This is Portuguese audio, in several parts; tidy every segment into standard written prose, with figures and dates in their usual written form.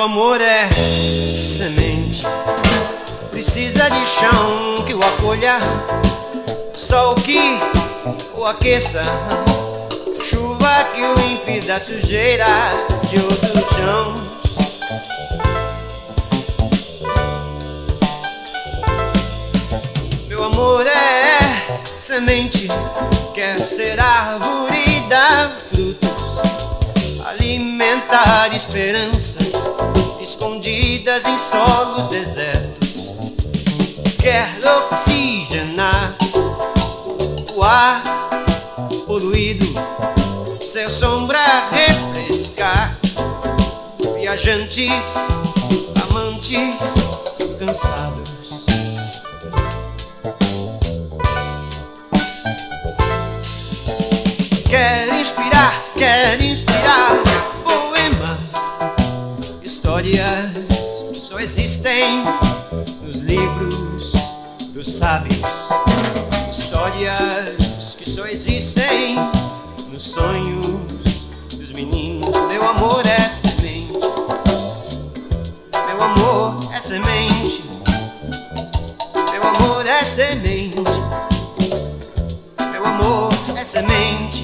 amor é semente, precisa de chão que o acolha, sol que o aqueça, chuva que o limpe da sujeira de outros chãos. Meu amor é semente, quer ser árvore e dar frutos, alimentar esperanças escondidas em solos desertos, quer oxigenar o ar poluído, ser sombra, refrescar viajantes, amantes cansados. Quer inspirar poemas, histórias que só existem nos livros dos sábios, histórias que só existem nos sonhos dos meninos. Meu amor é semente, meu amor é semente, meu amor é semente, meu amor é semente.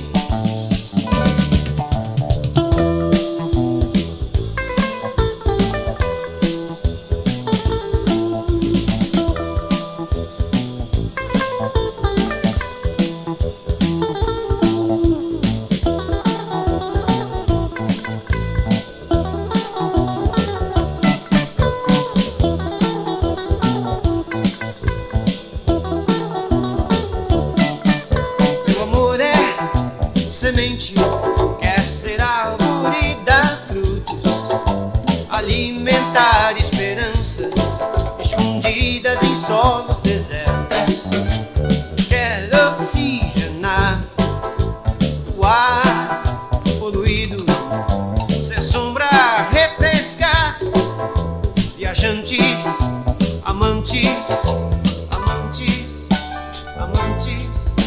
Semente, quer ser árvore e dar frutos, alimentar esperanças escondidas em solos desertos, quer oxigenar o ar poluído, ser sombra, refrescar viajantes, amantes, amantes, amantes.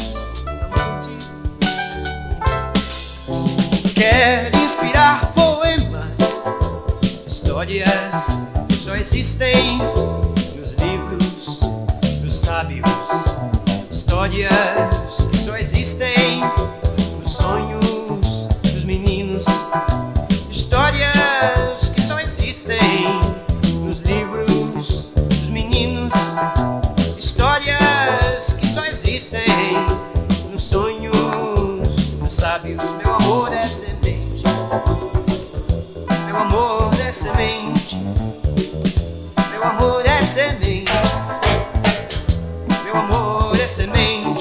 Quer inspirar poemas, histórias que só existem nos livros dos sábios, histórias que só existem nos sonhos dos meninos, histórias que só existem nos livros dos meninos, histórias que só existem nos sonhos dos sábios. Meu amor é semente, meu amor é semente, meu amor é semente, meu amor é semente.